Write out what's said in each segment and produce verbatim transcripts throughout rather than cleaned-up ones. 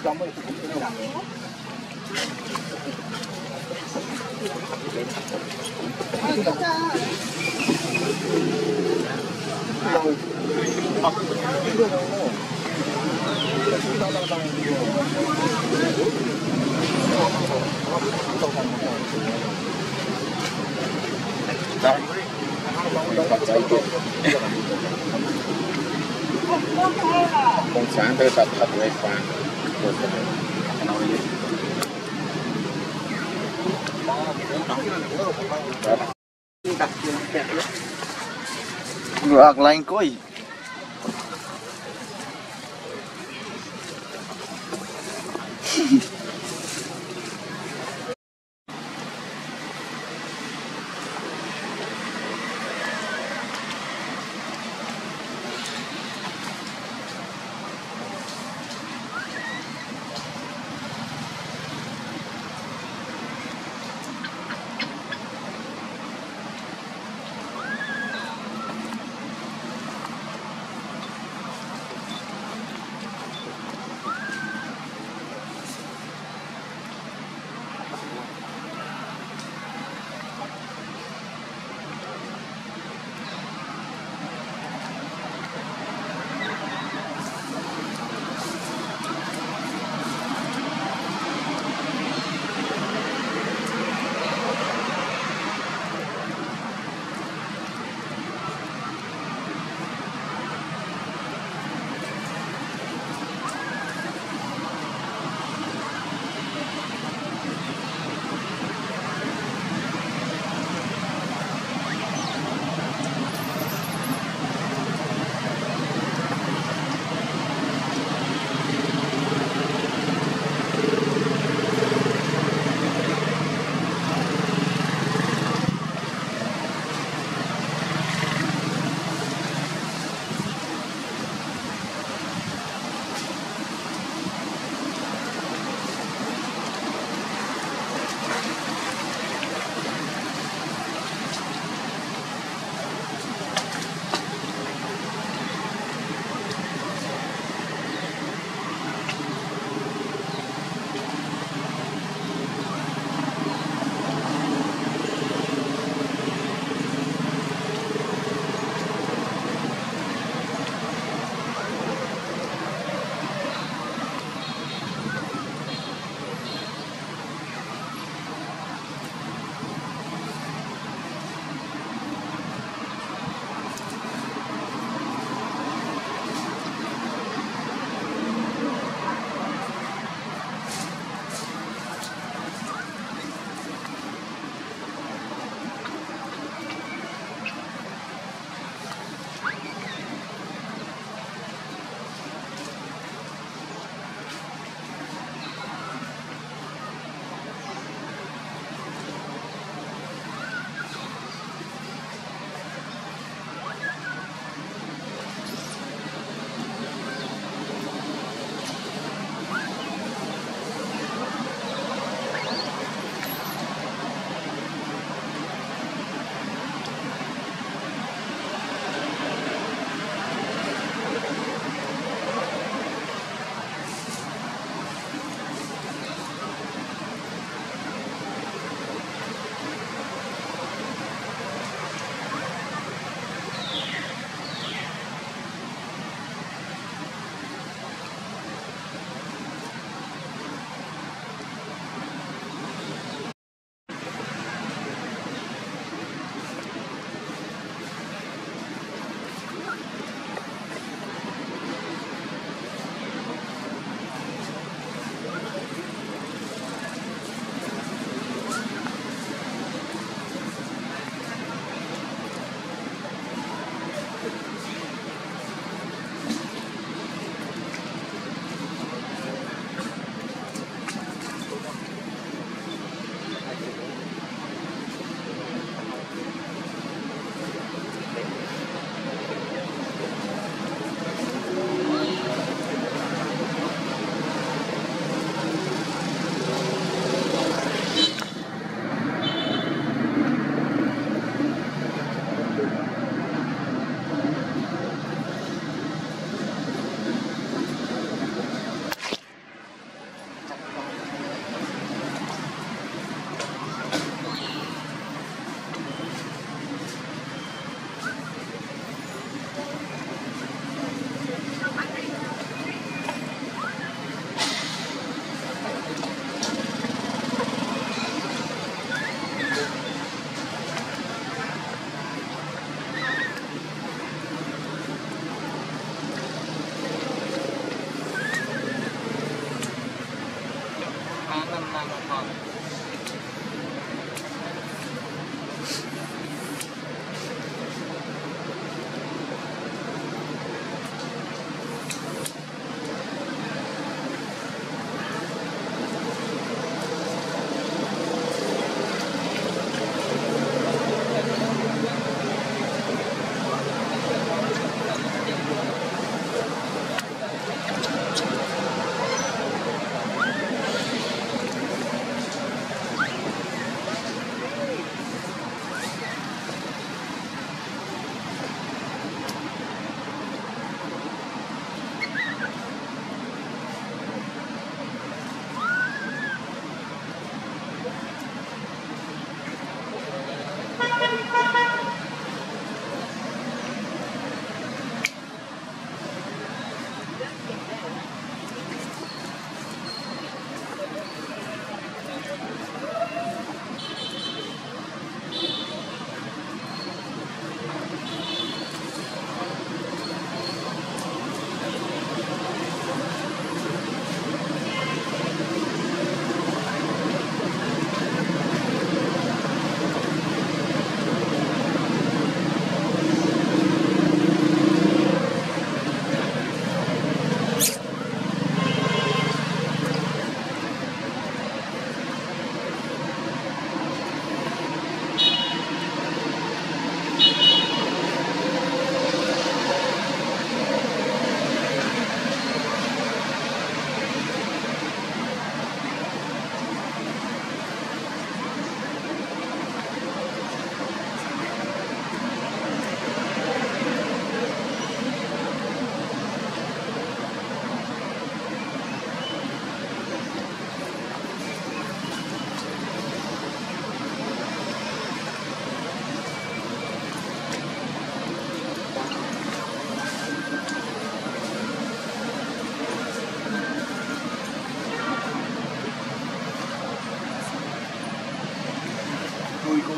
Con sáng tới tập tập về khoa ngược lành coi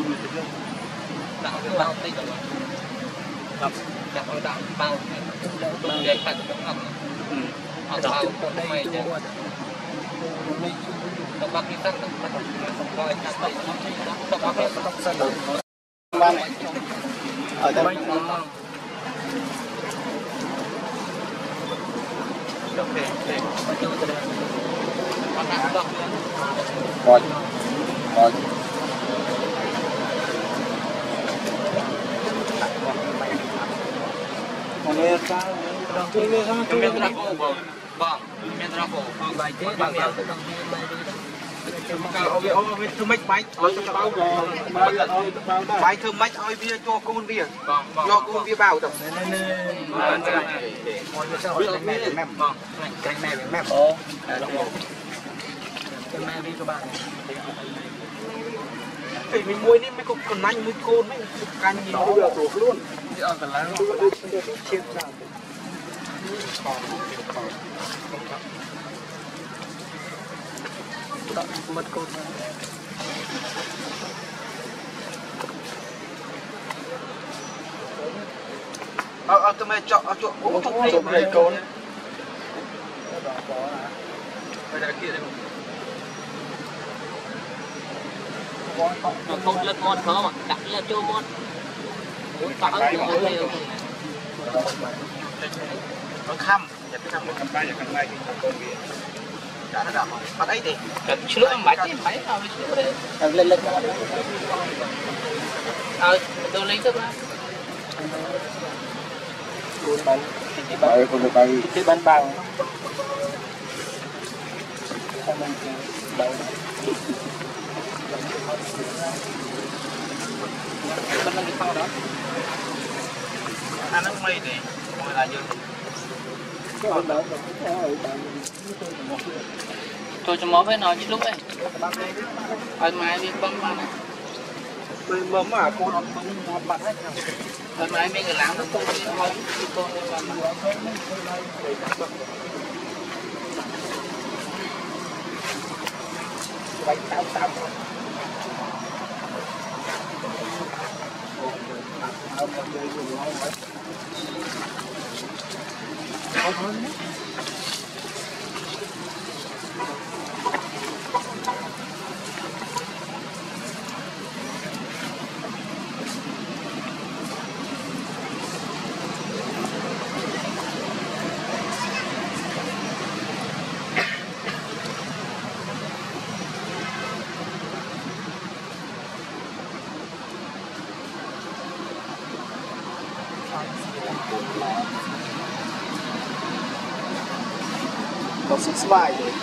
Đạo cái bao tích rồi. Ngập, đặt vào đạo bao. Bao để phải cũng ngập. Ừ. Họ bao còn đây chứ. Tao bác đi tăng tao không coi nhặt đây. Tao bác đi tao sân được. Ở đây. Oke, oke. Rồi. Rồi. Nghe sao? Nghe sao? Nghe trapo bang. Bang, nghe trapo. Bang baik thế, bang ya. Kalau oi oi thưa mấy bánh, oi cho bao rồi. Bánh thưa mấy oi bia cho con bia. Cho con bia bao rồi. Canh me với mem. Canh me với mem. Ồ. Canh me đi cho bạn. Thì mình mua đi mấy con còn nanh mấy con mấy canh gì đó là thuộc luôn. Ở cả lá nó chia ra. Đó, mất cột. Ờ ờ tụi mày chọn ở chỗ bố trong đây này cồn. Bây giờ kia đây. Nó tốt lên ngon khó mà, đặt là cho ngon. Tạo nó đều. Nó khăm, giờ cái khăm nó cầm tay, giờ cầm tay thì con kia. Đã nó đập rồi. Bắt ấy thì. Chứ lúc em bạch thì phải vào cái đấy. Lên lên. Ờ, tôi lấy thức ra. Cuốn bánh. Đấy, cuốn được bánh. Cái bánh bao. Xong mình đầu. Bánh lagi phao đó. Ăn nó mây thì mọi là dương. Tôi cho mó với nó chứ lúc ấy. Ở mai đi bấm bắn. Tôi bấm mà cô nó bấm bắn hết. Ở mai mấy người làm nó không đi thôi. Cô nó bấm bắn. Bánh tao tao. Có sức vài rồi.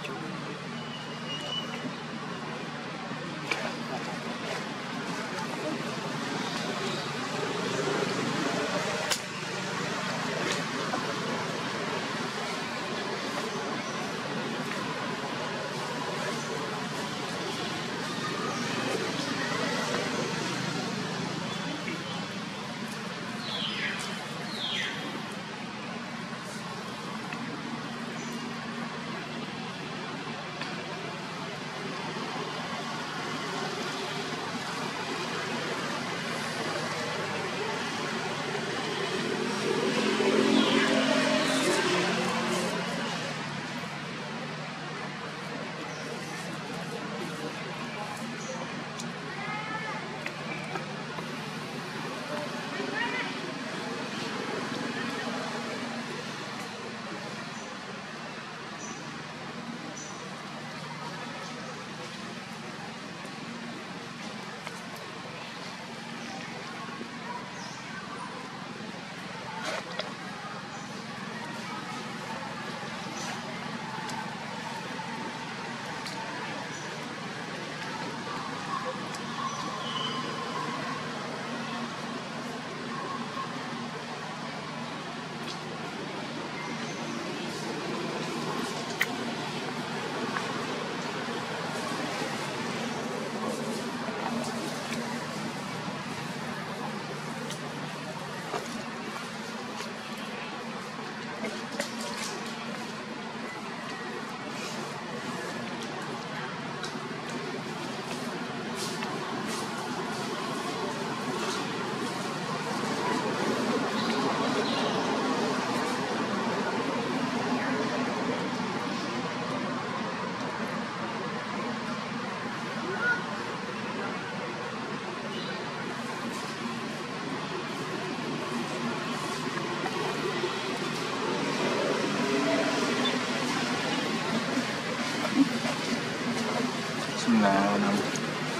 Bismillahirrahmanirrahim.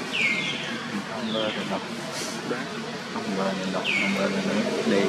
Ông bơ thì đọc ông bơ thì đọc ông bơ thì đọc đi.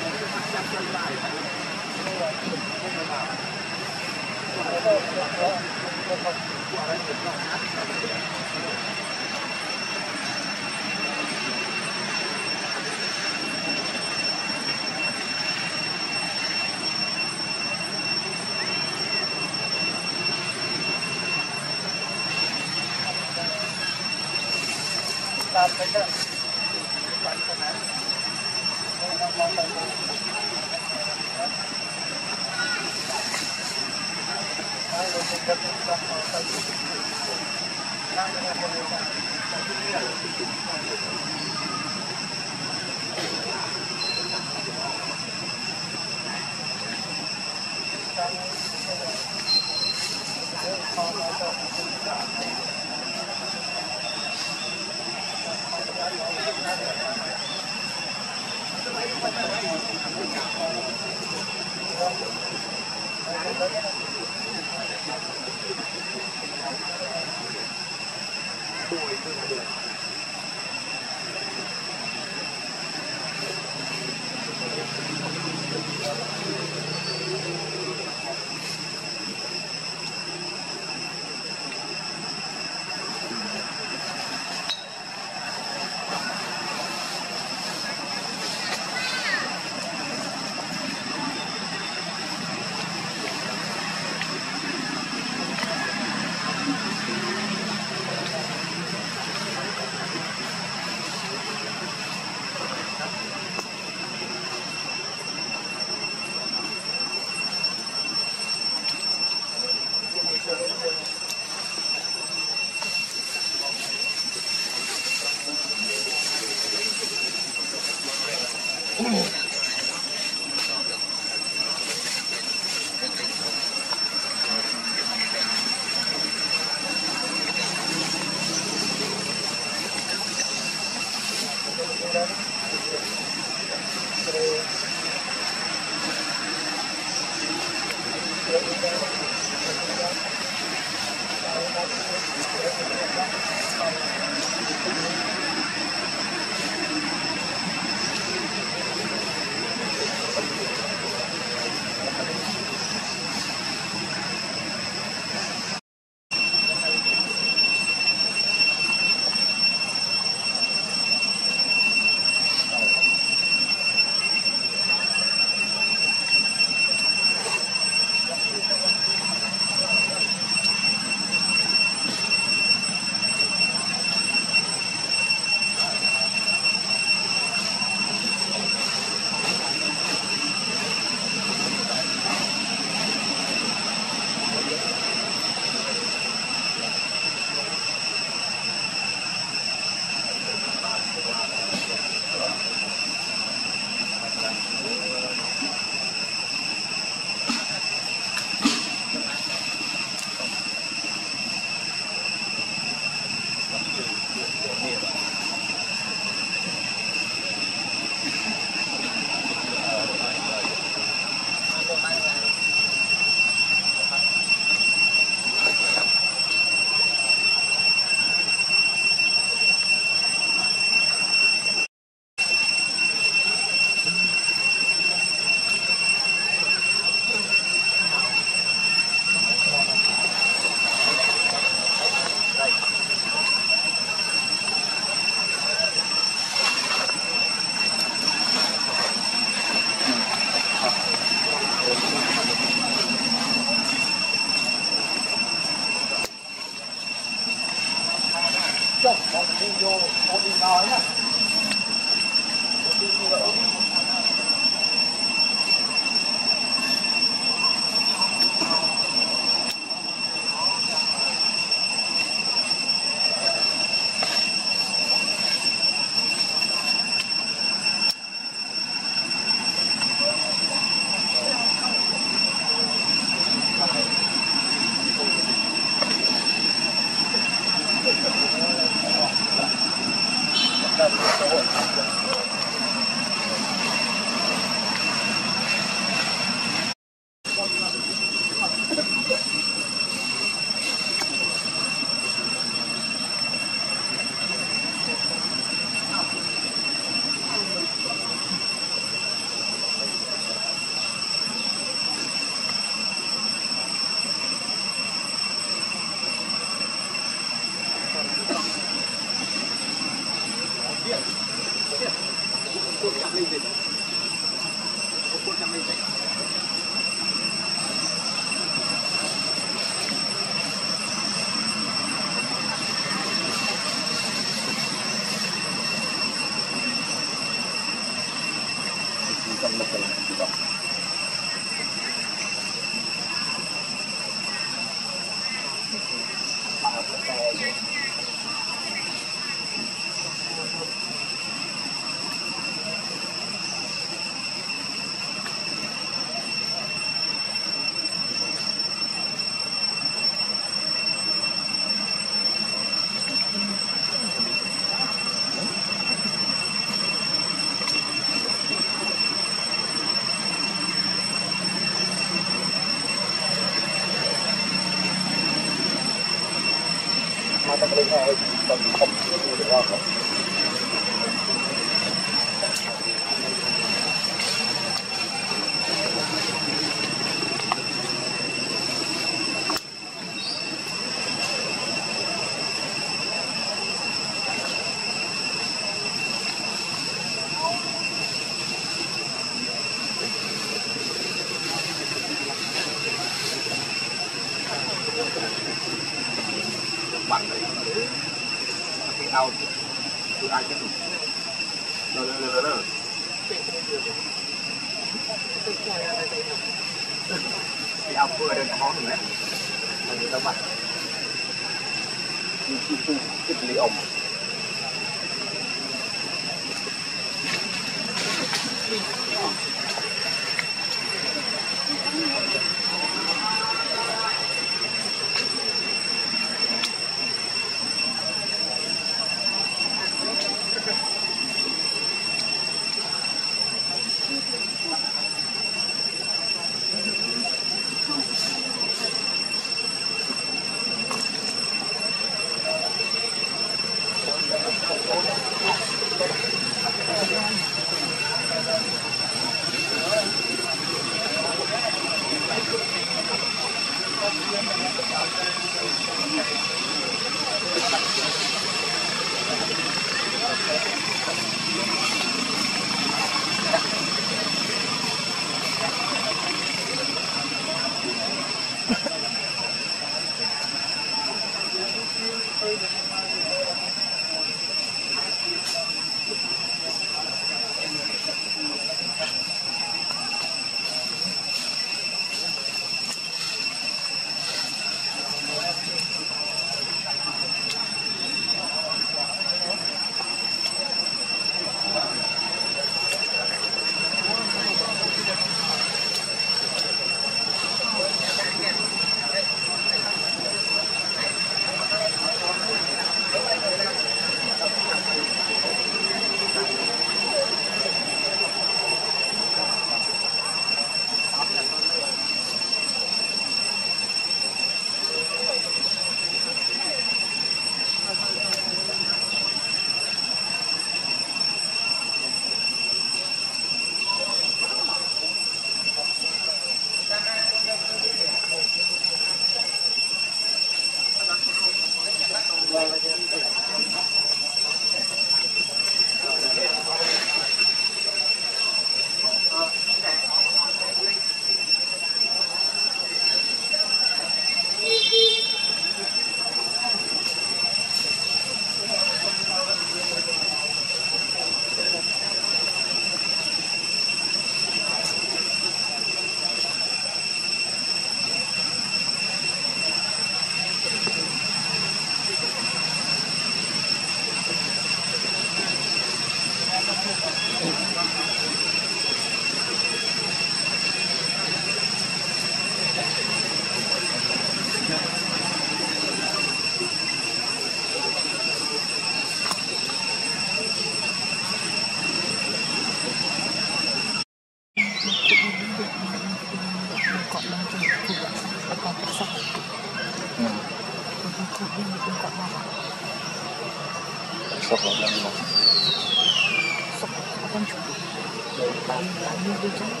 sọc vào đây mà sọc vào con chuột bám bám như cái trắng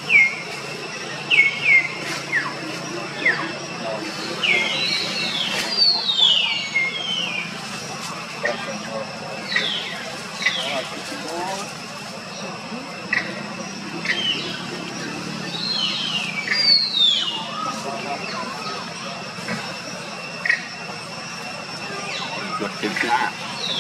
chuột tím lá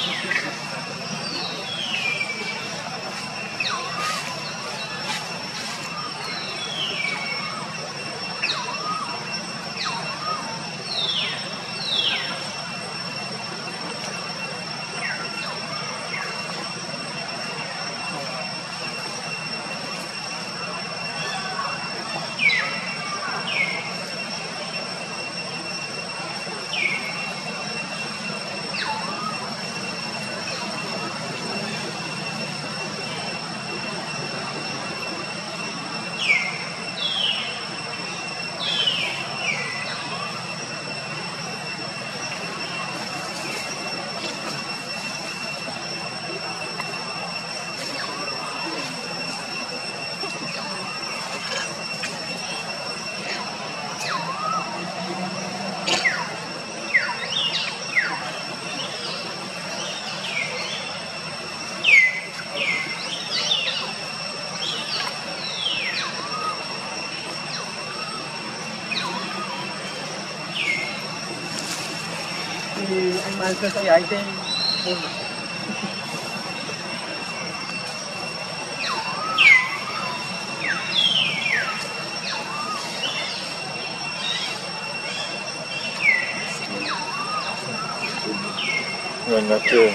thì anh mang cơ sở anh tên người nhà trường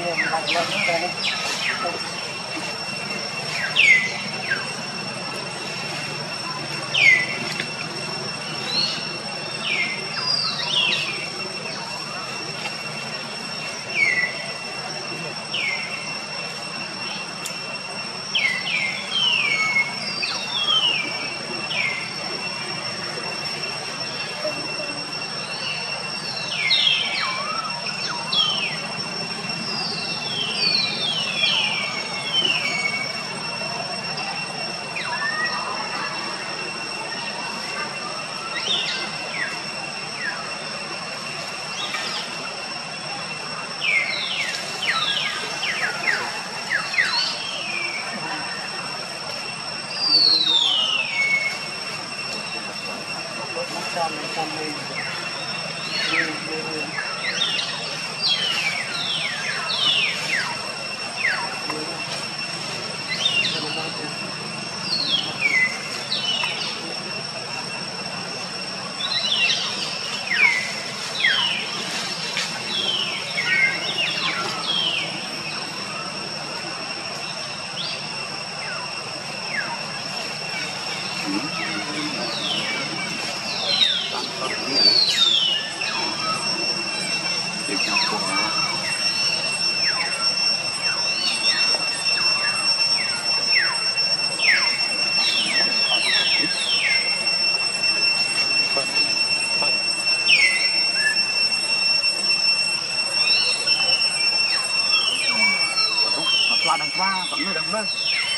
qua đằng qua vẫn người đằng đây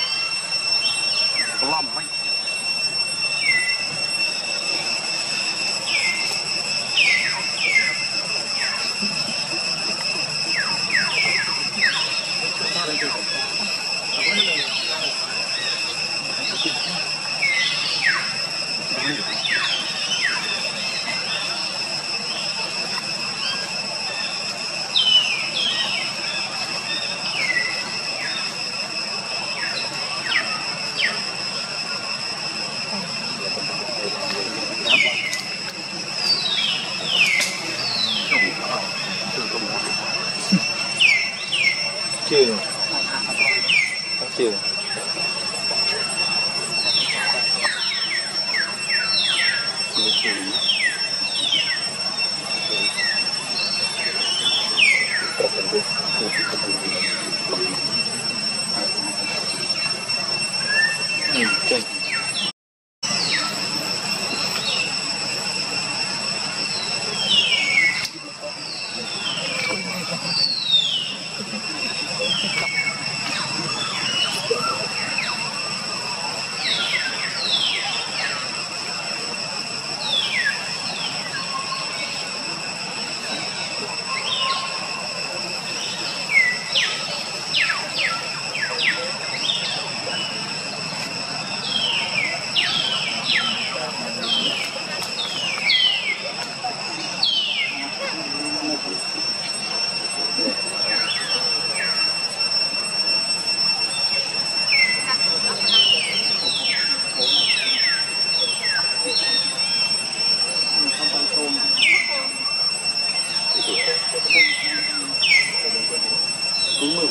lòng anh trường trường ừ, trên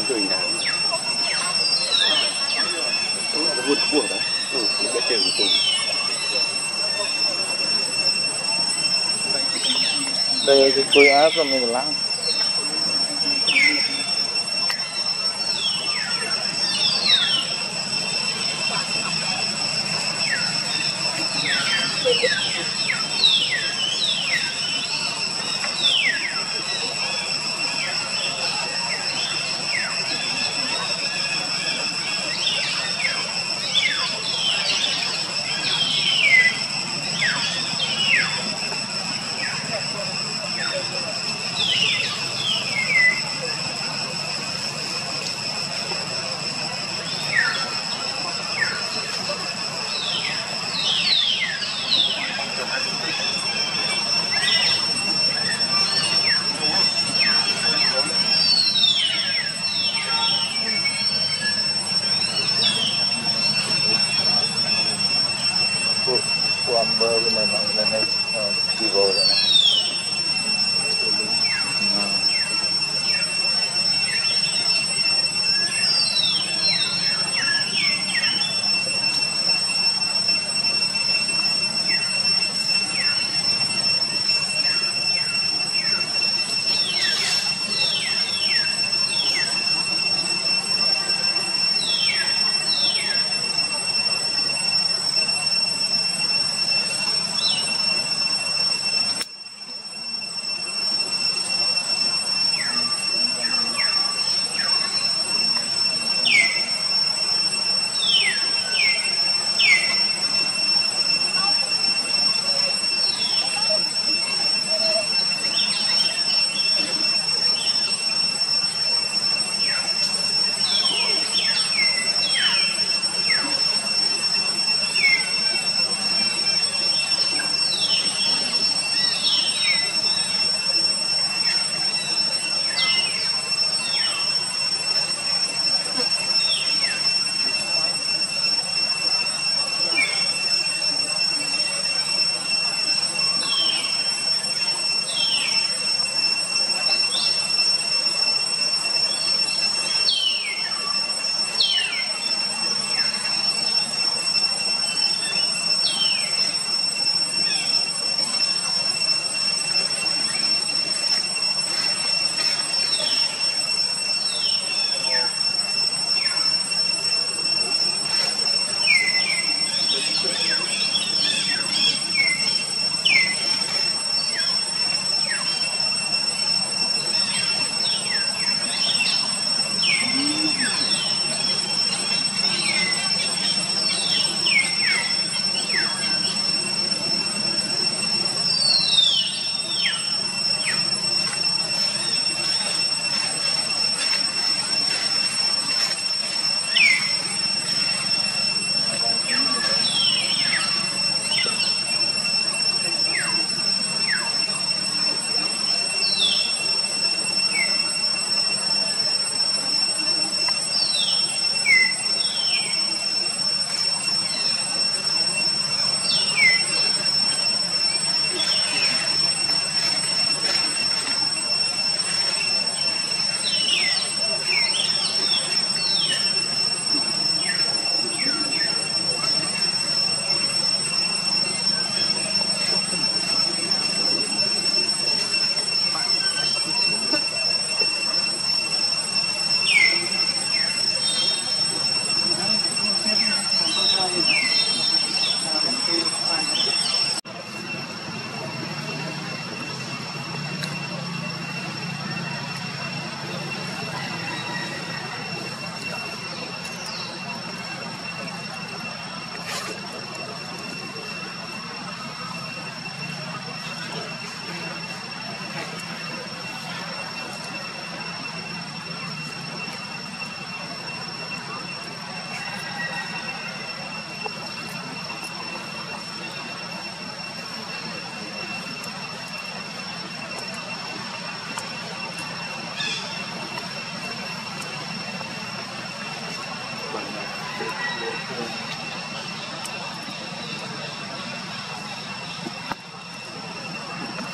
cười nào nó vượt buồn đó ừ nó cái trường cùng đây cái cối áp là mình lắng của bơ cái này nó lên đây đi vô rồi này.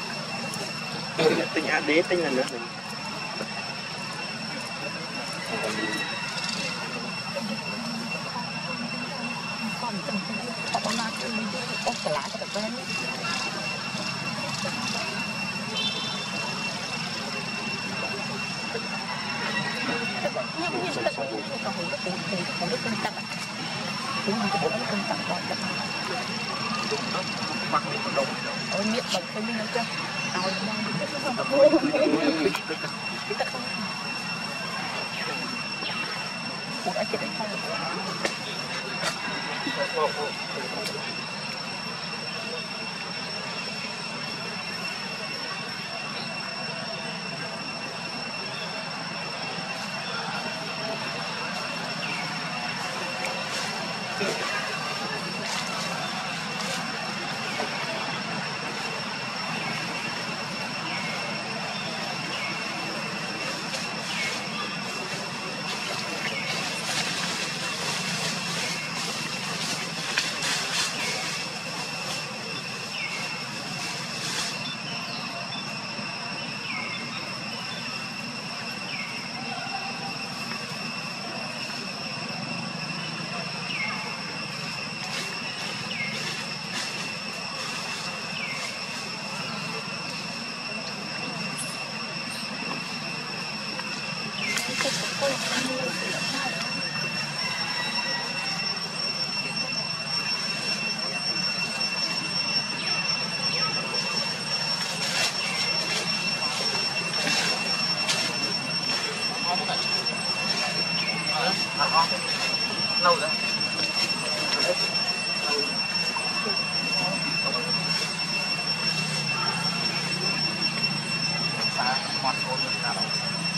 Tính á đế tính là nữa mình còn từng họ bao nhiêu cái mình có cả lá cả bên nhưng nhưng tất cả những cái hồn đất hồn thì hồn đất tinh tắc đúng không? Cái hồn đất tinh tắc còn đất mặc miếng đồng ôi miệng bật cái miếng chưa ao đang cái không có cái tất không một ai chết đấy không lâu rồi xa ngoan khôn nào đâu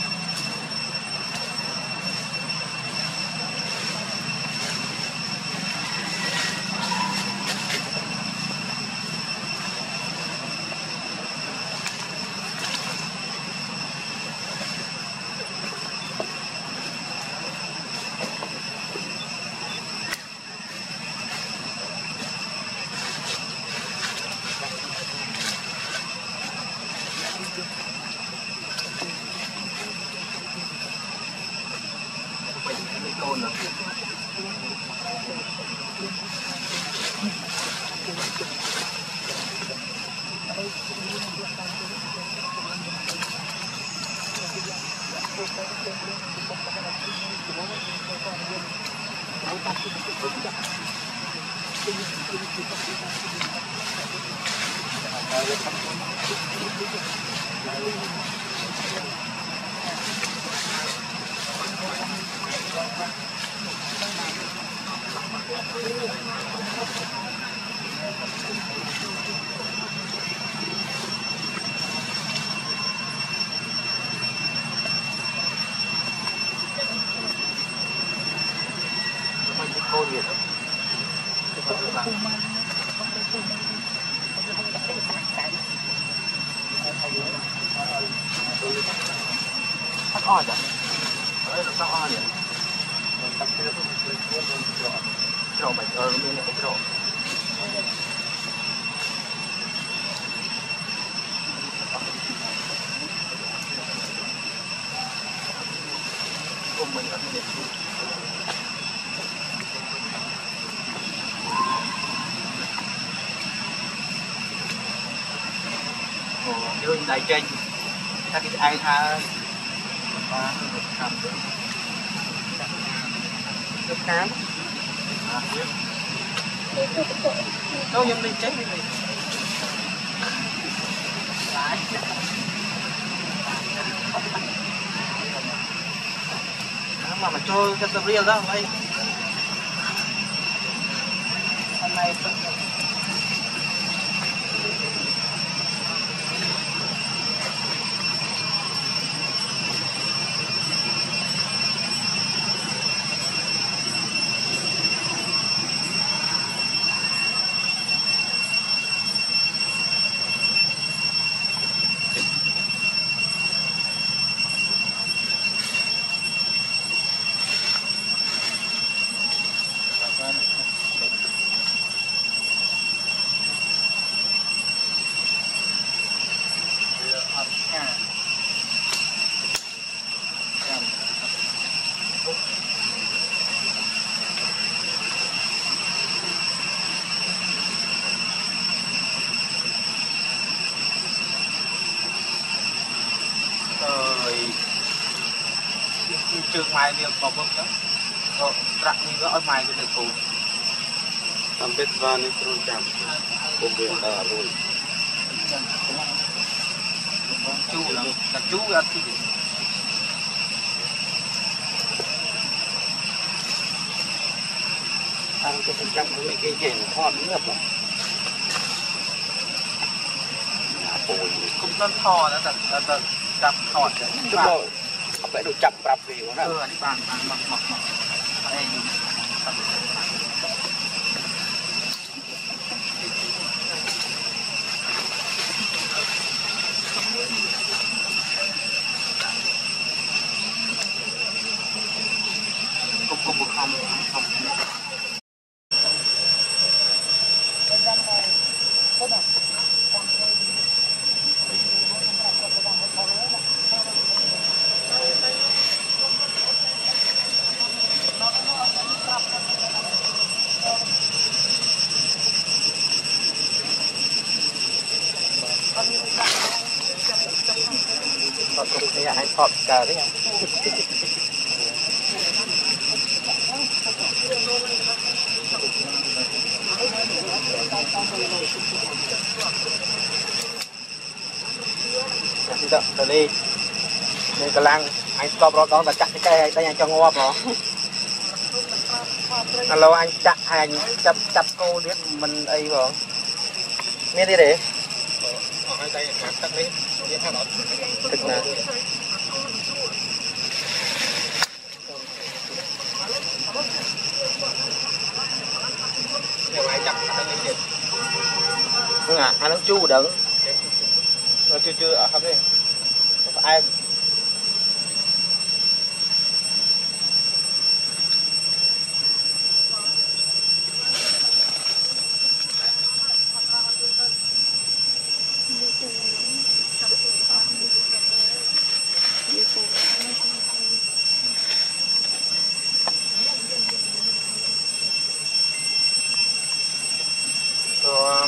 côn rồi côn gì đó tắt oi à? Đấy là tắt oi nhỉ? Tắt kia thôi, mình cuốn lên trộn trộn bạch ơ, mình lại trộn cùng mình ở bên đường đại tranh ta cái ai tha ba được làm được được cám à biết đâu nhầm lên chết đi lại mà mà cho cái tờ riêng đó đây hôm nay trường mai việc có vâng đó rồi rạng như nó ở mai cái được cũ làm biết vào nên tôi chạm công việc đã rồi chú là là chú ăn cái gì ăn cái phần trăm của mấy cái chèn thon nước rồi cũngต้นทอนะแต่แต่จับถอดเลย chúng tôi phải được chậm bạp vì của เอ nó ออันนี้บางบางหมักหมักหมักไอ้อยู่กุมกุมบุกคำคำ Họ cũng thấy ai thọt cờ đấy nhá. Đi đâu, rồi đi. Đây cả lăng, anh stop đó, đó là chặt cái cây đây anh cho ngọt nó. Alo anh chặt hành chặt chặt cô biết mình ấy vào. Nghe đi để. Ở hai tay cắt tắt đi. Biết thằng đó. Thực là không à, anh nó chu đừng nó chưa chưa ở không đi ai rồi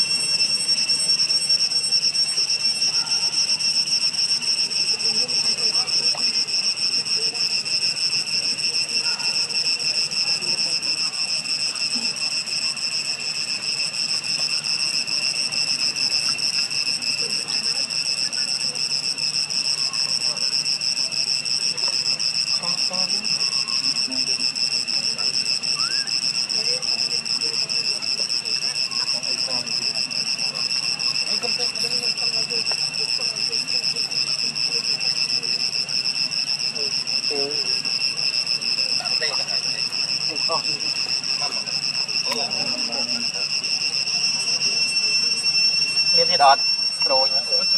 miếng thịt đọt rồi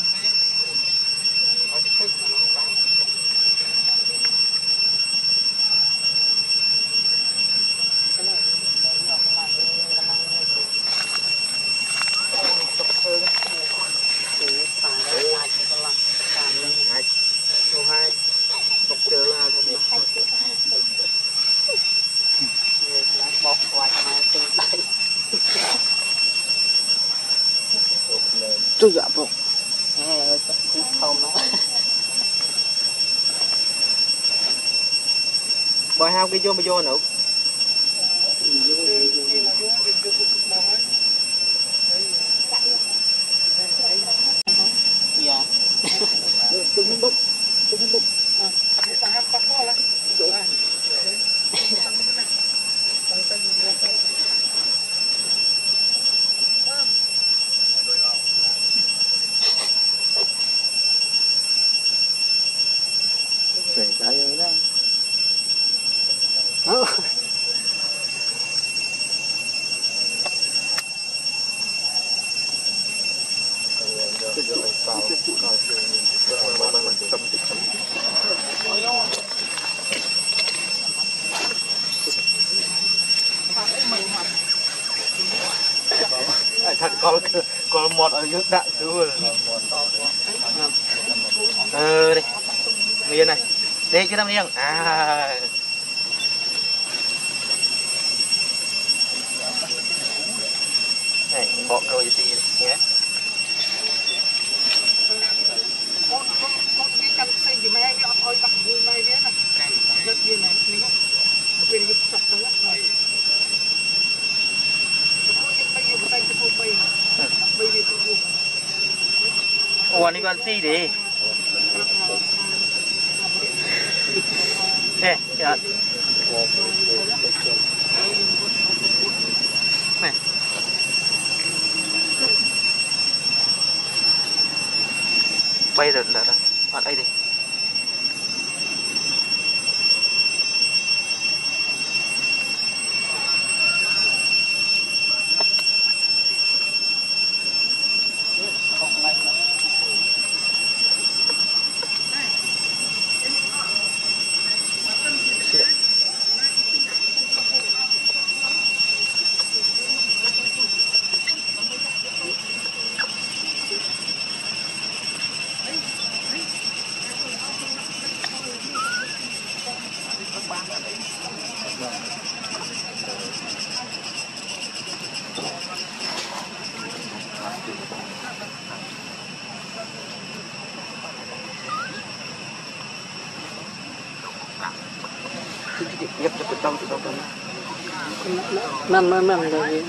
số hai tục chờ là bọc ngoài mà từng tay tôi dạ bụng cũng không đó bò hao cái vô mà vô nữa dạ tung bút tung bút à ta hấp tóc đó là chỗ này Sẻ cái gì đó. Hả? Thật con con một ở nước đại rồi. Ờ đi. Miên này. Đi chứ năm niên. À. Này, bọn rồi gì nhé. Con con con cái căn xây thì mẹ cái ôi tắc vui mai thế này. ti đi nè dạ này bay được được rồi ở đây đi nhập nhập từ trong từ trong năm năm năm rồi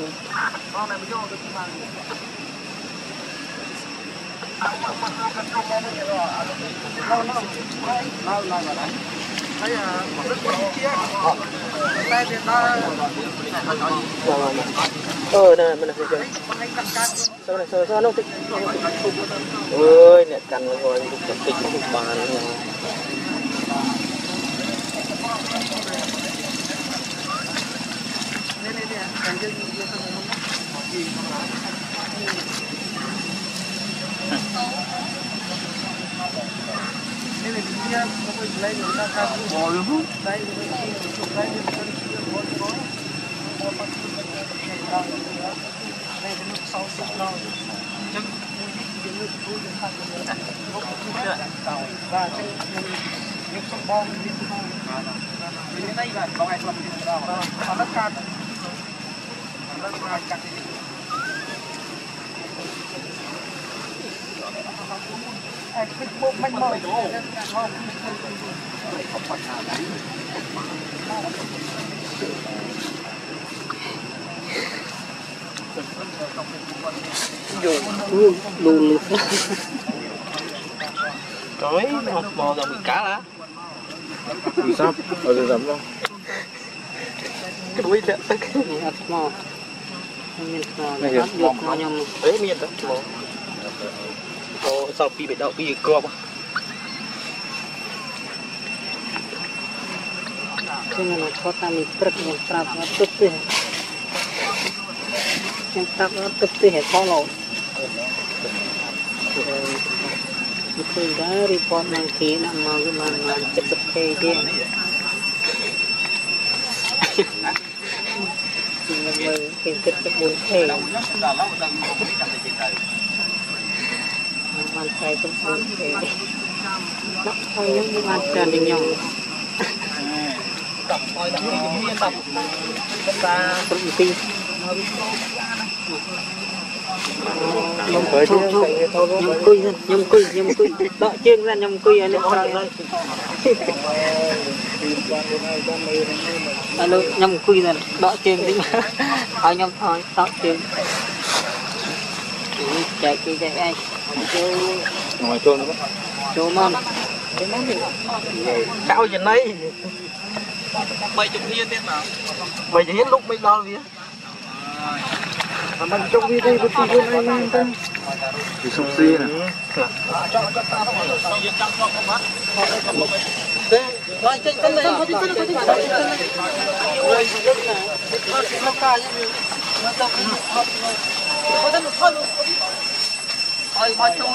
ờ nè mình là chơi sao này sao sao nó thích ơi nè cằn rồi chụp tịch không bàn lùn lùn trời bò dòng bị cá lá sao ở đây dám không cái đuôi thế ăn mò mình mò nó được mò nhom đấy miền đó bò bò sau pi bị đậu pi cọp cho nên là có ta mình bật mình trap nó tức thế mình trap nó tức thế hệ khó lầu itu dari pot nanti nak mau gimana cepet kayak dia mình pintar kebun teh mantai kebun teh nak kaya macam ni nyong berhenti nhom cùi nhom cùi nhom cùi nhom cùi đọ chiên ra nhom cùi anh em alo nhom cùi là đọ chiên đi thôi nhom thôi đọ chiên chạy kia chạy ai ngoài trôn nữa trôn non cao gì này bảy chục hiên đấy mà bảy chục hiên lúc mấy đo vậy mình trong video với tí với anh em ta thì sông xi nè rồi trên cái này có tí cái tí rồi nó ca như nó đâu có thể một thôi rồi mà chú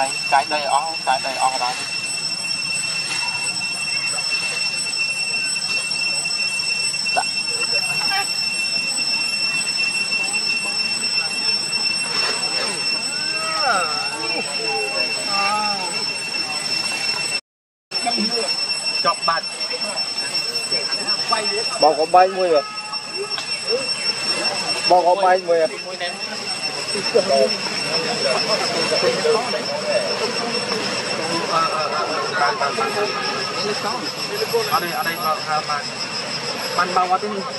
cái cái đây ó cái đây ó đó chọc bạch bao có bay mùi à bao có bay mùi à ở đây ở đây ban bao quá tin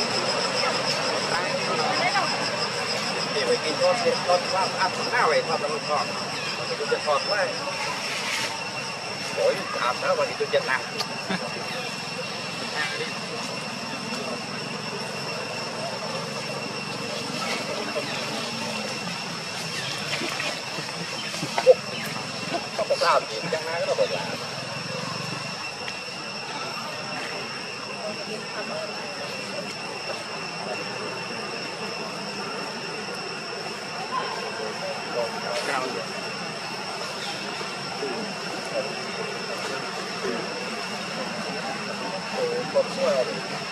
thì phảiกินcon con con ăn nào vậy thật là một ngọt thì tôi giật ngọt quá mỗi ăn đó mà thì tôi giật nặng không có sao thì chẳng ai nó bảo là cao vậy con xoay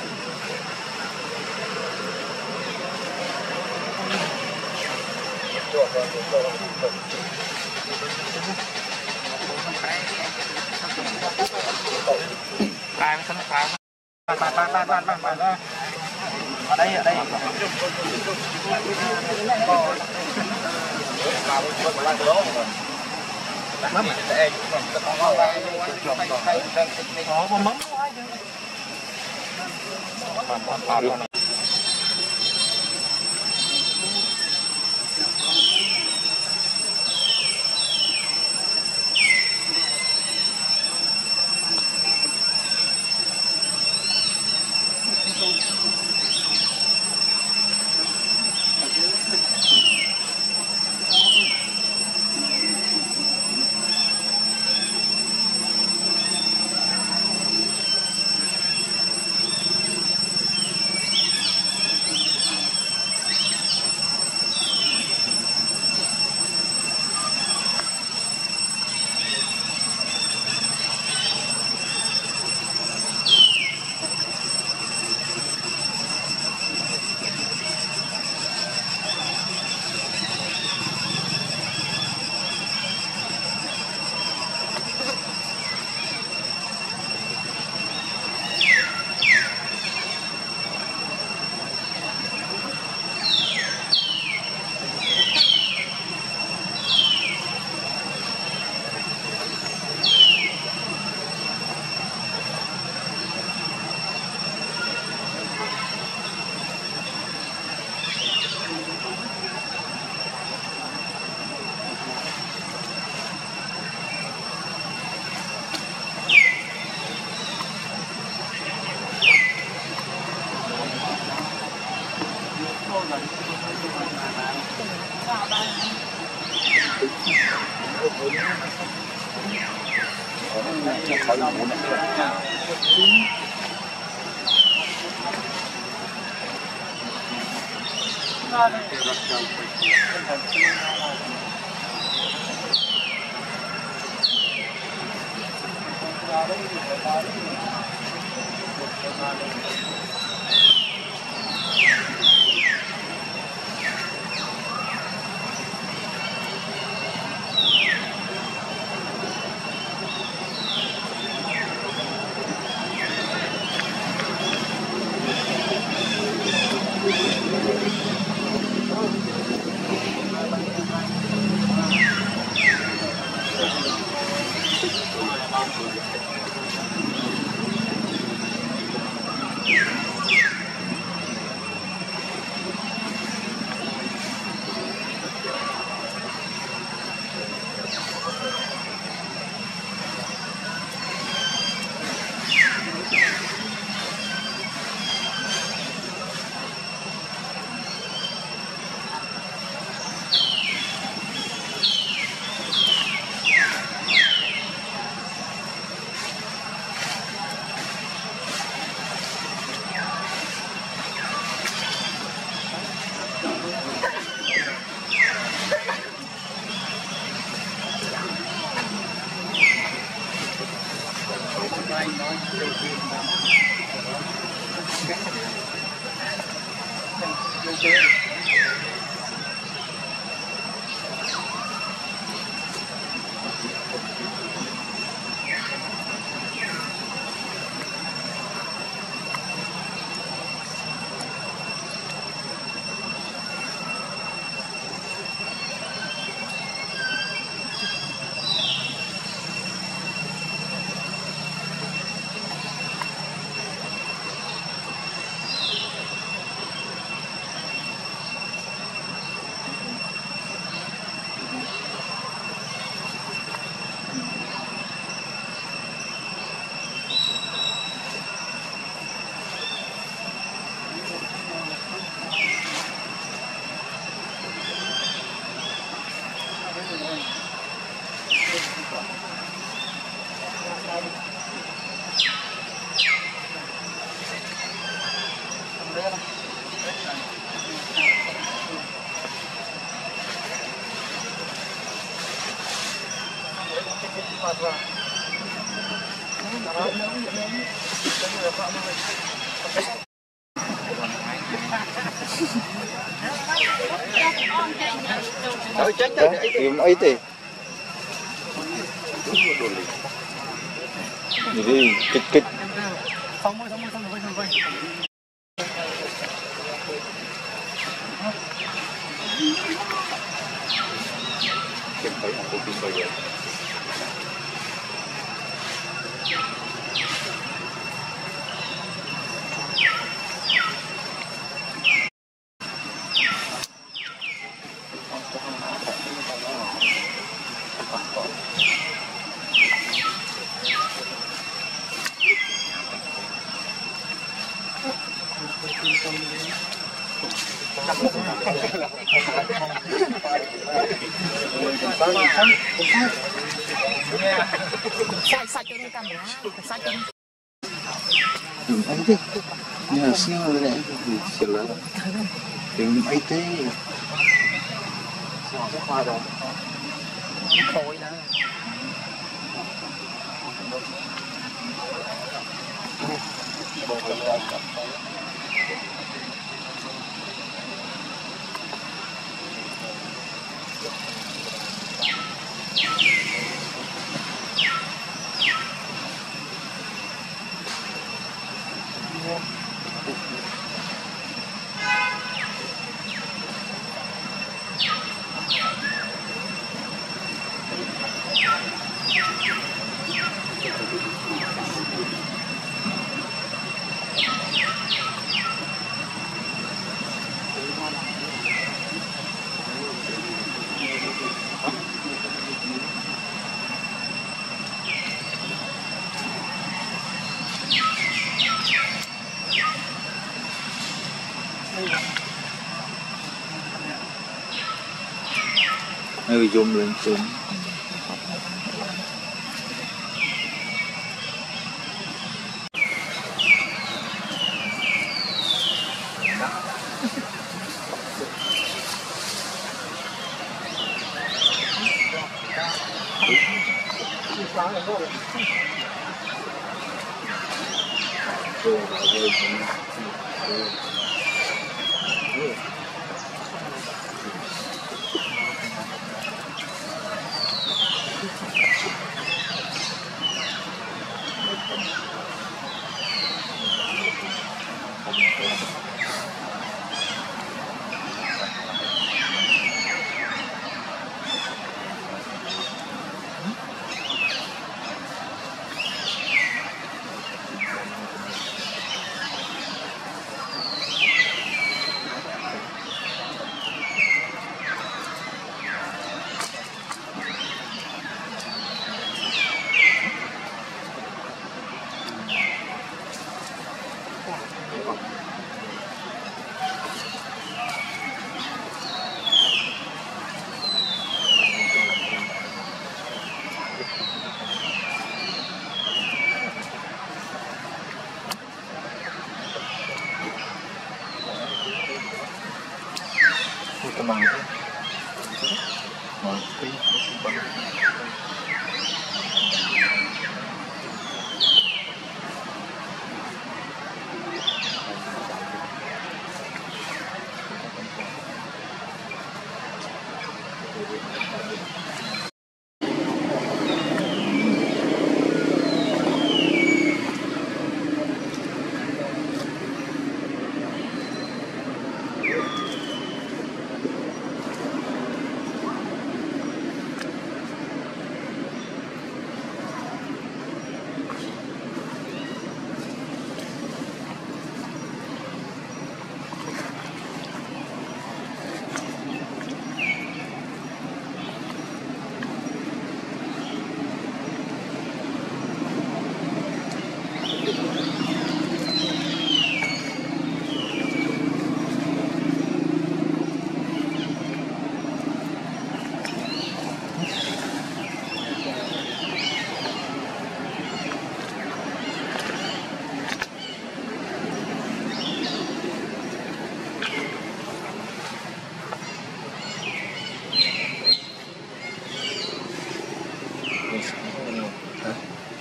chuột rồi chuột rồi Khai nó khai ban ban ban ban ban ban ban ra ở đây ở đây mắm có bò mắm Kiếm ấy thì đi kịch kịch kiếm thấy một cô bây giờ Sạch sạch cho nên camera, sạch cho đừng ấy thế nhà siêu rồi đấy xịt lớn đừng ấy thế hoa đó khối đó người dùng lên xuống tenang mati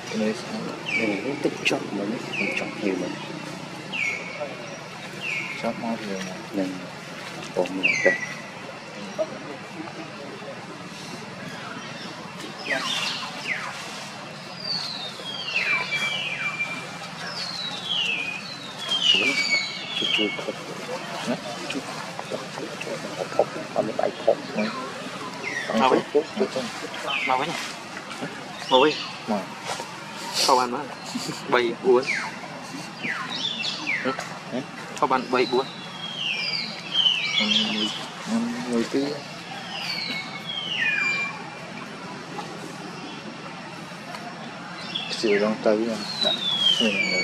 Đây sao? Mình tích chọn mình mình chọn nhiều mình Shop mau nhiều mà. mình ổn nhiều kìa. Chú chú khóc Hả? chú khóc mà nó bay khóc Mau với chút chút mau với nè mau với Mà không ăn mà bay buồn không ăn bay buồn người người tí chiều đang tới nha. Đã. Nhìn rồi.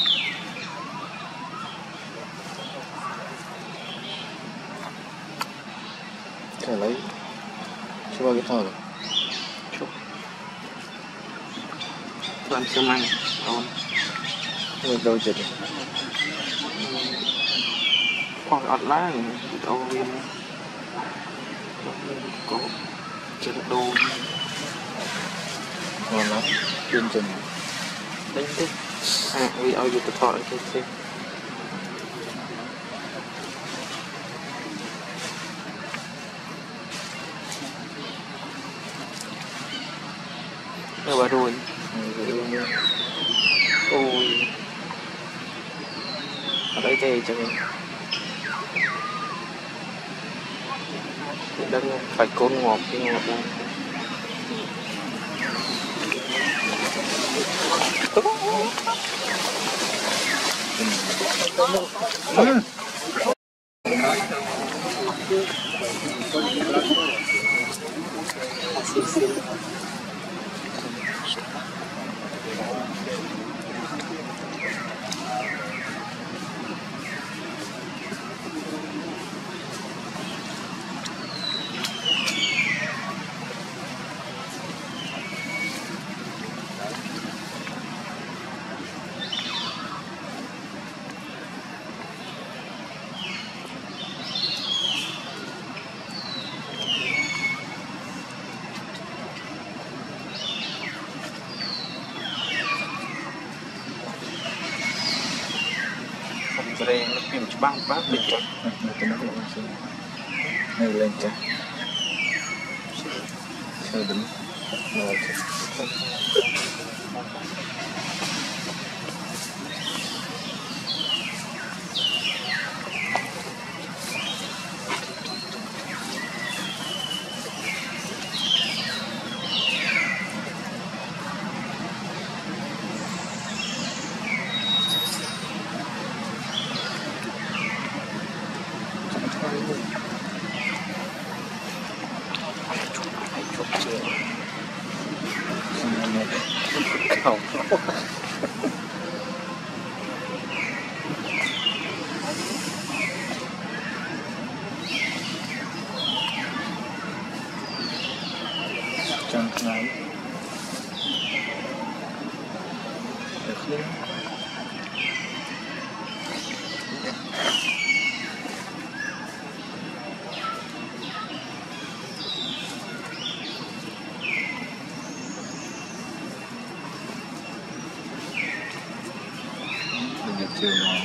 Cái này lấy chưa bao cái thơ rồi. làm sơ măng còn Người đâu chết rồi. còn ọt lá đâu viên có trên đồ Ngon lắm. Chương trình đánh thế à vì ao dù thọ cái gì rồi bà rồi ôi ở đây thì cho mình đang phải côn ngọt cái ngọt đây Ừ. Rồi nó tìm băng bác được rồi. Này lên cho. Sao đứng. Rồi. không Chẳng ngay. Được lên. Được chiều ngon.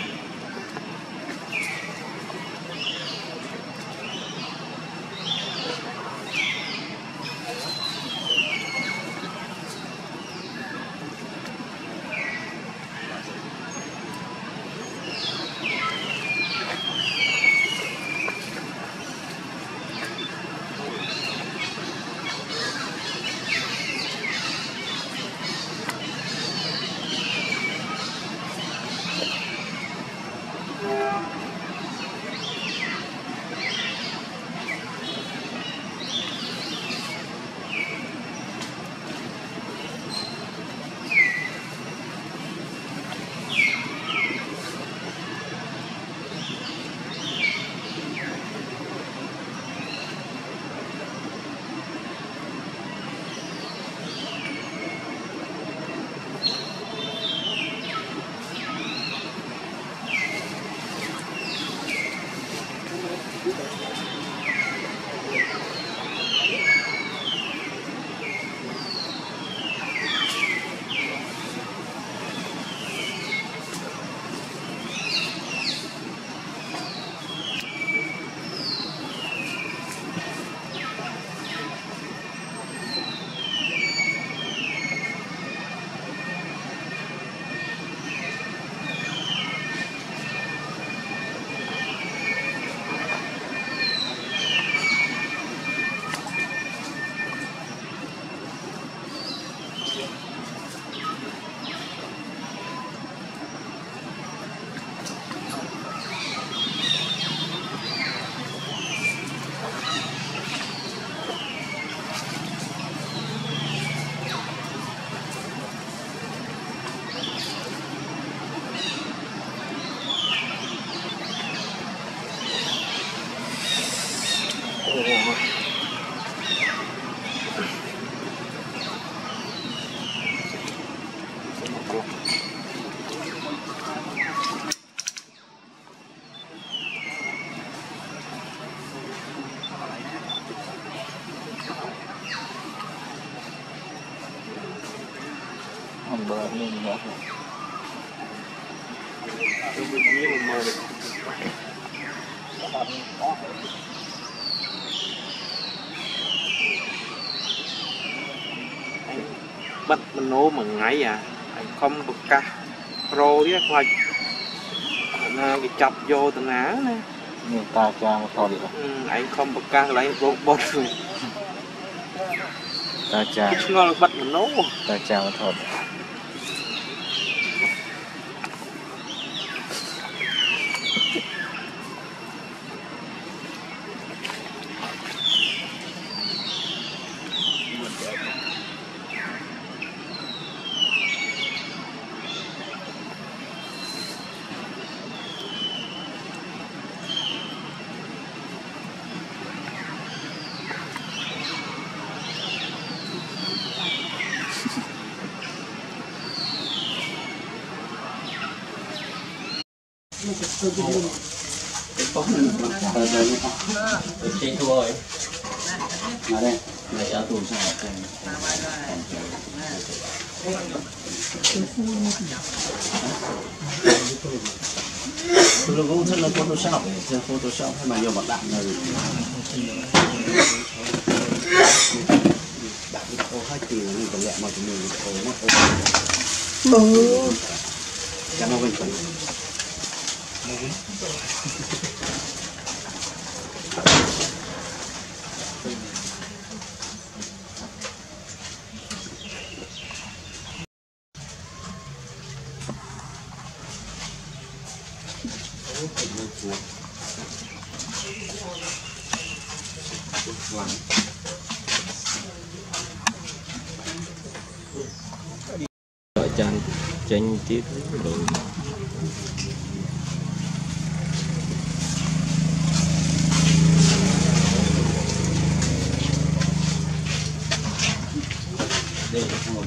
không bờ lên nữa bắt mình nấu mà ngay à anh không bực ca pro đi khoai cái chọc vô từng á nè người ta cha một thò đi anh không bực ca lấy bột bột rồi ta cha ngon bắt mình nấu ta cha một thò trên thua rồi mà đây này ở tù sao tôi cũng rất là photoshop chơi photoshop hay mà nhiều bạn đạn rồi đạn ô hai tỷ mình còn lẹ mà chúng mình ô nó ô chẳng nó bình thường đợi tranh tranh tiếp rồi đây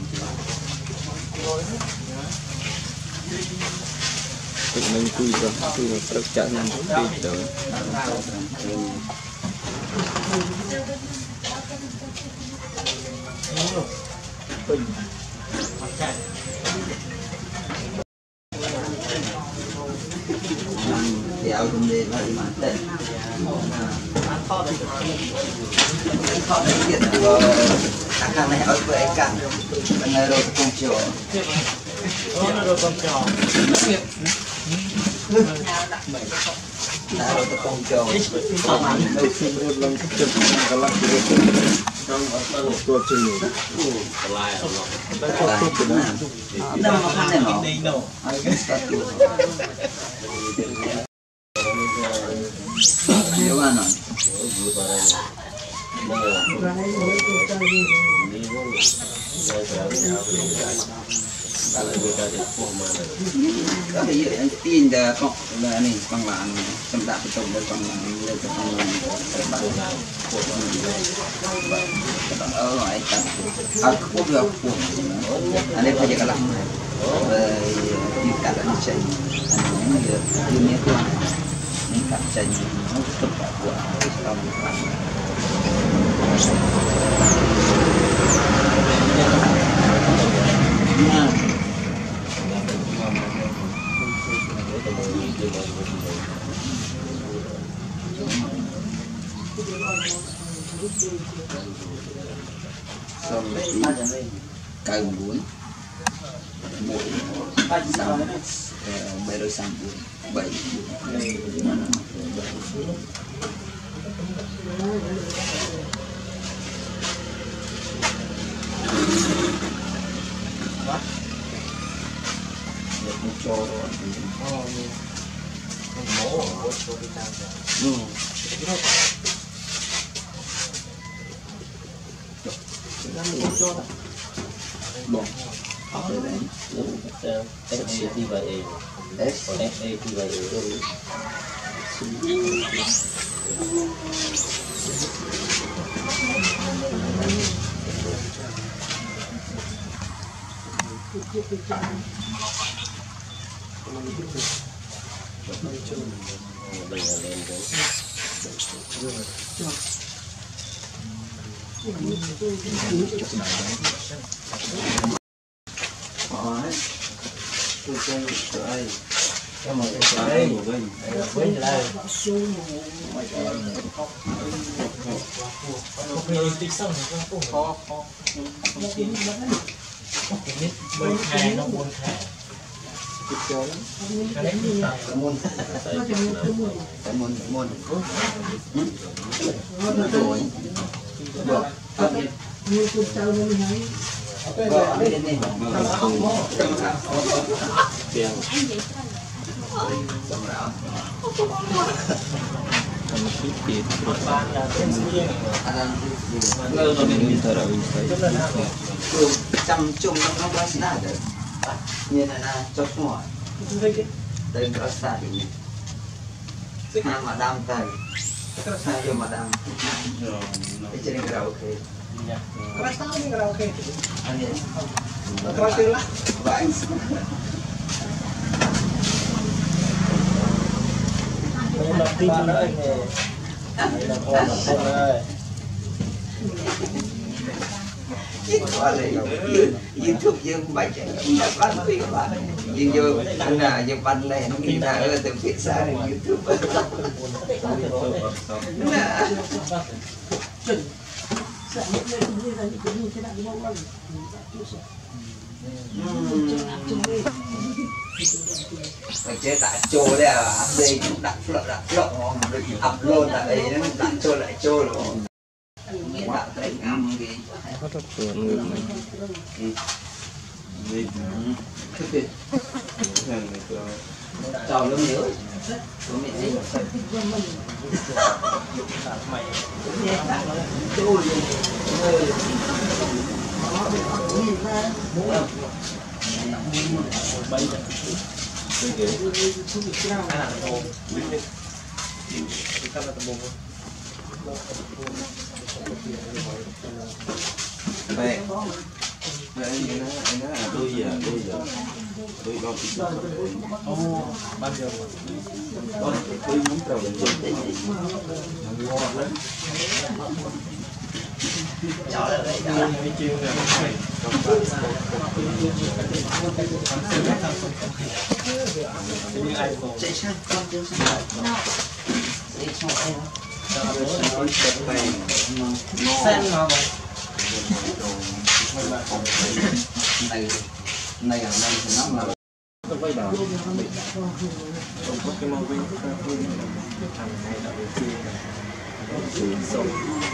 tự mình cùi rồi cùi rồi tất cả năm đi tới thì ao cùng đi mà mà tên kho đấy kiện là các hàng này ở với cả bên này rồi cùng chiều rồi cùng chiều đã rồi cùng chiều tôi chơi đâu mà khăn này mà nhiều anh ạ cái gì anh tin là con là này con là tâm đạp trong đây con là đây con là ở ngoài tập ở quốc gia anh em phải cái làm về những cái là như vậy anh những người như như con những cạnh tranh nó cực đại của trong xong lại cài bốn mỗi sáu bảy đôi sang bốn bảy bon S A T và E S S A T và E đấy tôi chơi từ đây cái một cái đấy với lại khó khó buôn thẻ nó buôn thẻ chụp chơi môn môn môn môn rồi được như tôi trao lên hay vợ đi đi tiền chăm chung nó quá xí nào được như là na chốt mỏi đây có xa thì hai mà đam tay hai vô mà đam cái trên cái đầu kì keras tahu nih karaoke anh ấy keras lah vậy đây là tin nữa đây là con là con đây YouTube dương bạch đã bắt đi các bạn dương vô anh là dương bắn lên người ta ở từ phía xa này YouTube phải chế tại chỗ đây à áp đây cũng đặt lộ đặt lộ rồi upload tại đây nó đặt chỗ lại chỗ rồi đặt tại ngắm gì có rất nhiều người này gì hàng này cho chào nó nhớ nó mẹ đi mày chỗ gì bay cái gì à ôm cái là tầm bông đây đây anh nói anh nói là tôi giờ tôi giờ tôi con thì ô bao giờ con tôi muốn trồng tôi ngon lắm chó là đấy cái chiêu này chạy sang con chơi sang chạy sang em sen ngon này này ở đây thì nó là tôi quay đầu không có cái màu vinh thằng này đã được chia sông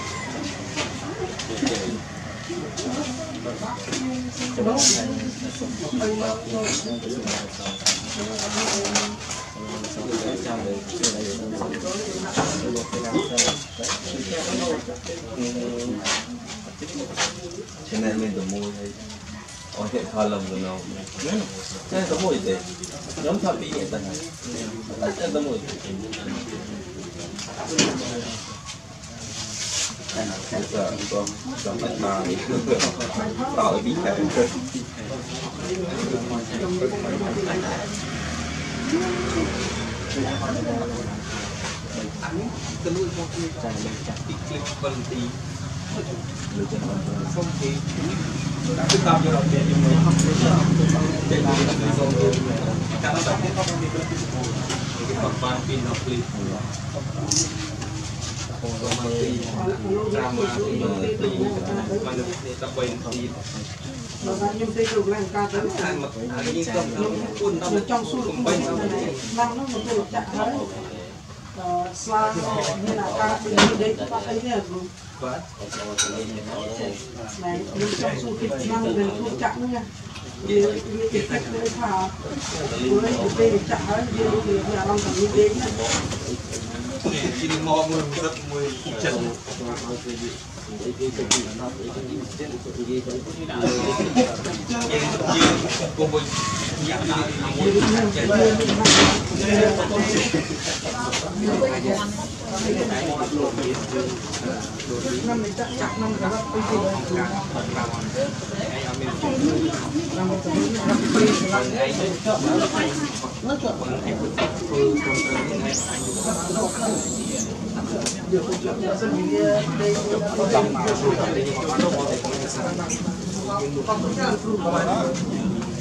cho nên mình tụi môi hay ở hiện thờ lầm rồi nào thế tụi môi thế nhóm thợ bị hiện tại này thế tụi môi bây giờ con con bắt bà đi tạo cái bí cái không thì đã quyết tâm cho đồng tiền dùng người không thể nào để làm được xong rồi cả nó tập hết không đi được cái phần ban pin học đi mà đi ra mà đi đi mà được tập quay đi nhưng đây được làm ca tới ăn mà ăn như cơm cuốn nó trong suốt cùng bên năm nó một cái chặt hết xa như là ca thì đây các bạn thấy nè này nhưng trong suốt cái năm gần thuộc chặt nữa nha thì cái cách đấy thà với cái chặt hết như là long thành như thế chỉ đi mò mười rất mười chân cô bôi năm mình chặt chặt năm cái bắt cái gì năm một cái năm cái nó chọn được cái chuyện là dân đi đây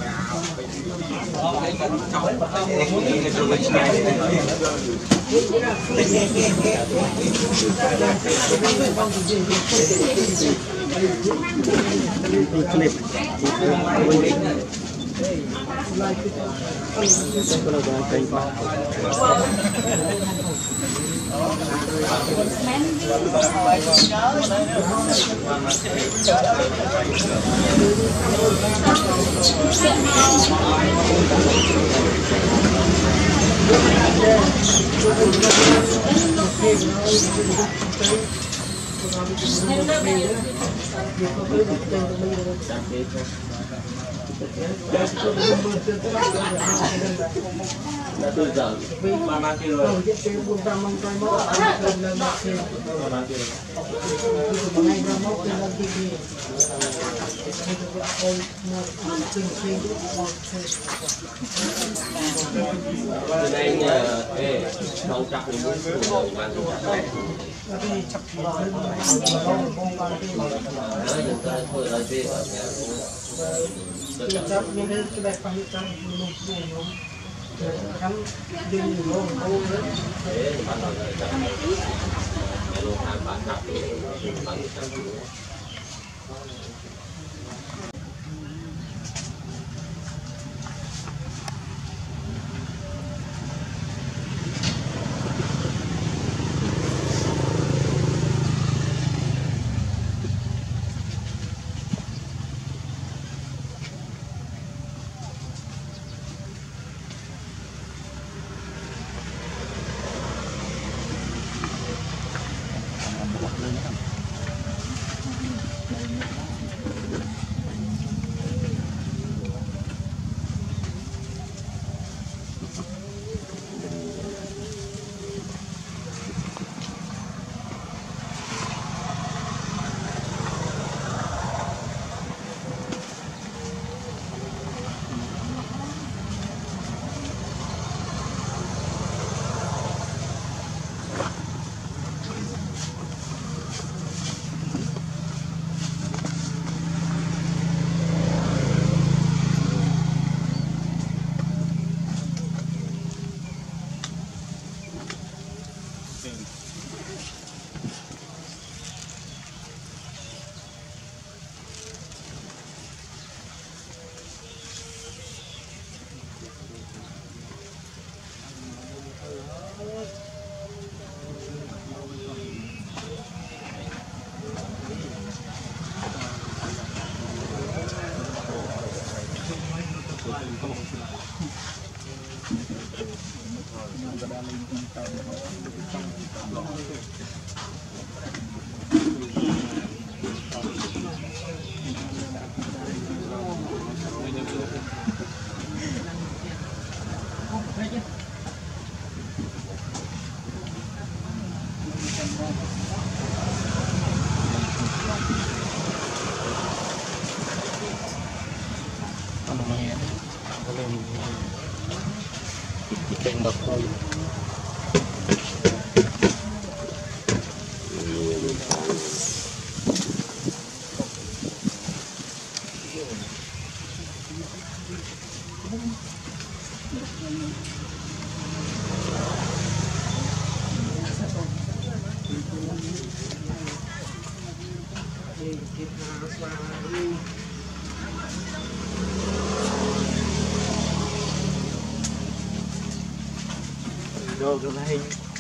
Rồi cái này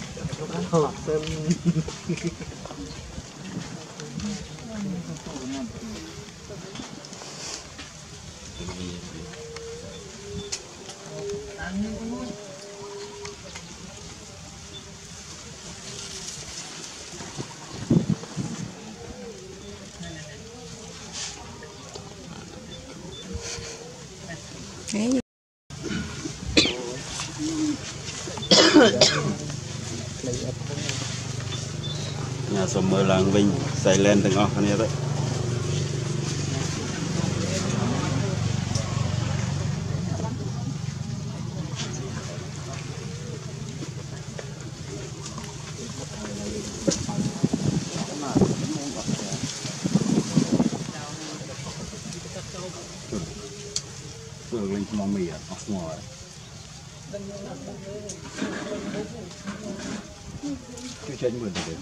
nó hợp xem nhà sớm mơ làng Vinh xây lên từng ngõ này đấy. phường lên cho mì ở ngoài chưa chơi mượn được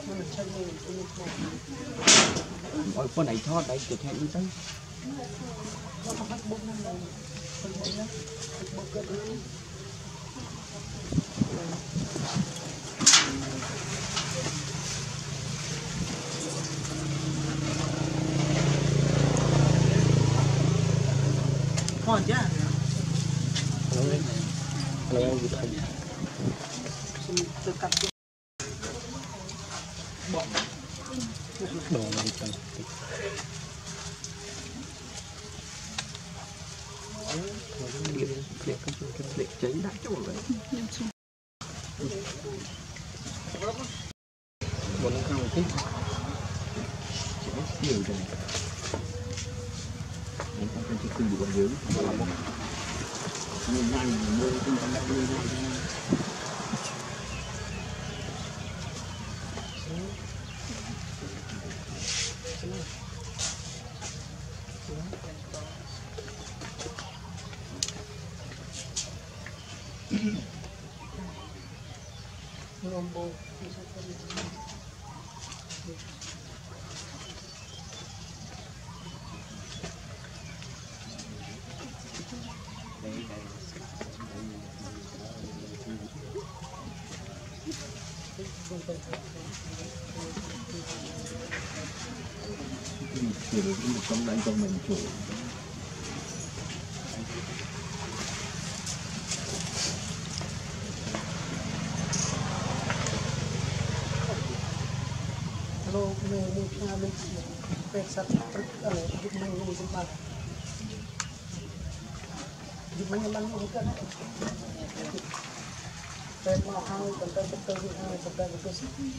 ôi con này thoát đấy để hẹn đi tới còn chứ từ cặp đồ này cần liệt cái liệt cháy đã chỗ vậy một nó không thích chỉ có nhiều rồi chúng ta cần chỉ đủ dưới và làm một nguyên nhanh mưa tinh thần lại nguyên nhanh chỉ được một công đánh cho mình chủ hello mình mình mình mình sát ở giúp mình mình giúp bạn giúp mình mình không cần Hãy subscribe cho kênh Ghiền Mì Gõ để không bỏ lỡ những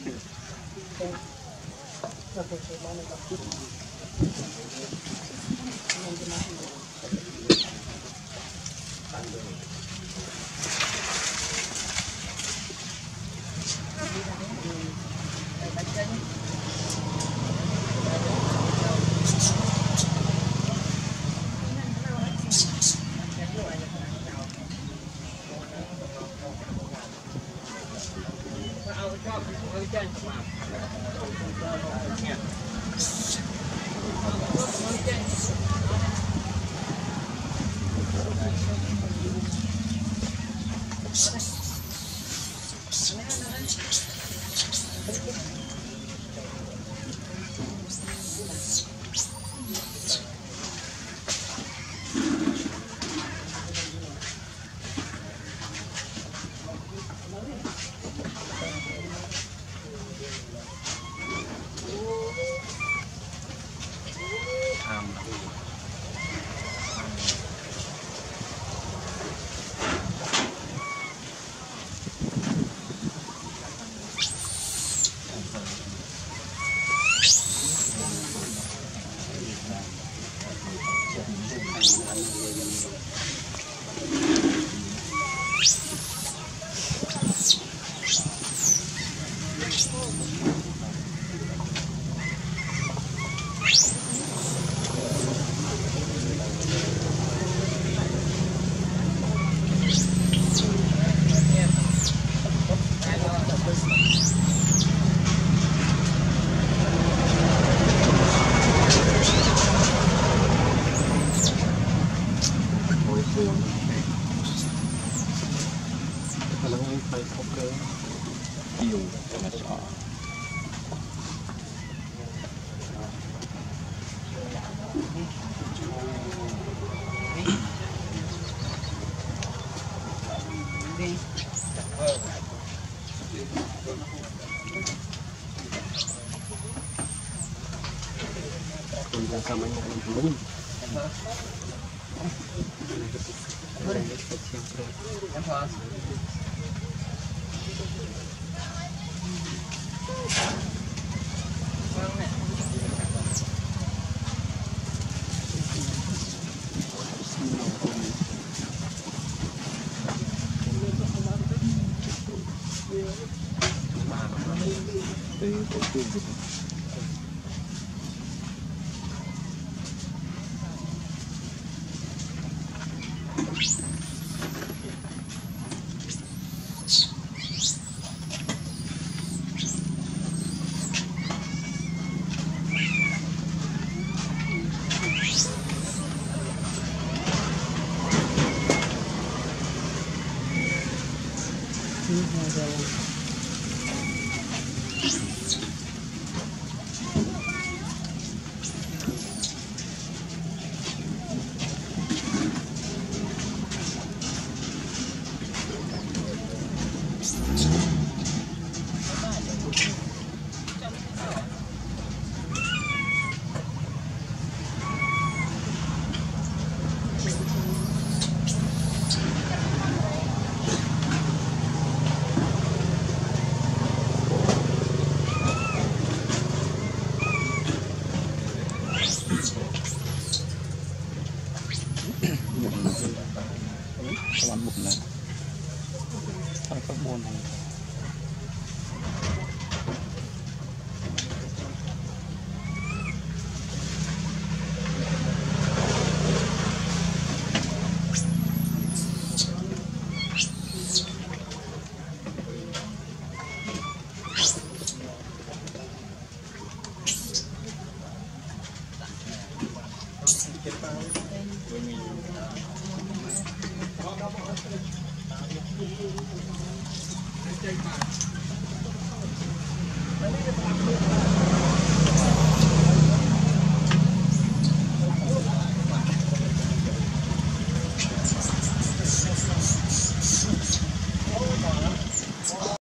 sama yang belum Các bạn bụng này. Các bạn buồn này.